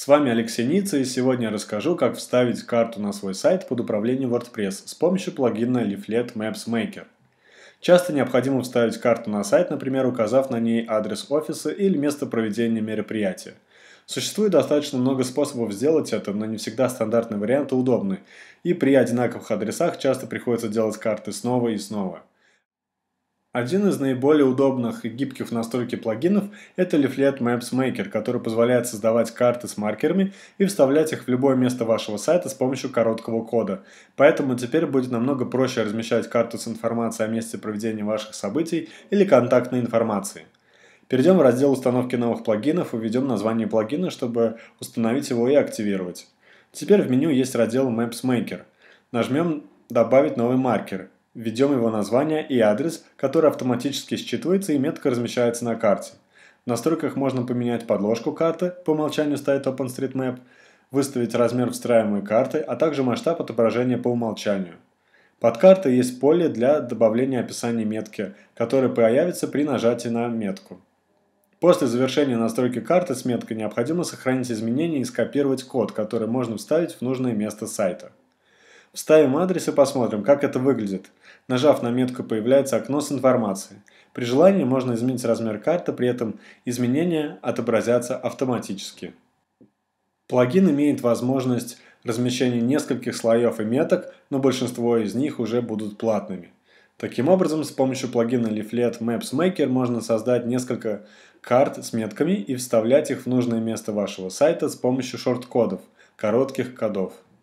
С вами Алексей Ницца, и сегодня я расскажу, как вставить карту на свой сайт под управлением WordPress с помощью плагина Leaflet Maps Maker. Часто необходимо вставить карту на сайт, например, указав на ней адрес офиса или место проведения мероприятия. Существует достаточно много способов сделать это, но не всегда стандартные варианты удобны, и при одинаковых адресах часто приходится делать карты снова и снова. Один из наиболее удобных и гибких в настройке плагинов – это Leaflet Maps Maker, который позволяет создавать карты с маркерами и вставлять их в любое место вашего сайта с помощью короткого кода. Поэтому теперь будет намного проще размещать карту с информацией о месте проведения ваших событий или контактной информации. Перейдем в раздел установки новых плагинов и введем название плагина, чтобы установить его и активировать. Теперь в меню есть раздел Maps Maker. Нажмем «Добавить новый маркер». Введем его название и адрес, который автоматически считывается и метко размещается на карте. В настройках можно поменять подложку карты, по умолчанию стоит OpenStreetMap, выставить размер встраиваемой карты, а также масштаб отображения по умолчанию. Под картой есть поле для добавления описания метки, которое появится при нажатии на метку. После завершения настройки карты с меткой необходимо сохранить изменения и скопировать код, который можно вставить в нужное место сайта. Вставим адрес и посмотрим, как это выглядит. Нажав на метку, появляется окно с информацией. При желании можно изменить размер карты, при этом изменения отобразятся автоматически. Плагин имеет возможность размещения нескольких слоев и меток, но большинство из них уже будут платными. Таким образом, с помощью плагина Leaflet Maps Maker можно создать несколько карт с метками и вставлять их в нужное место вашего сайта с помощью шорт-кодов, коротких кодов.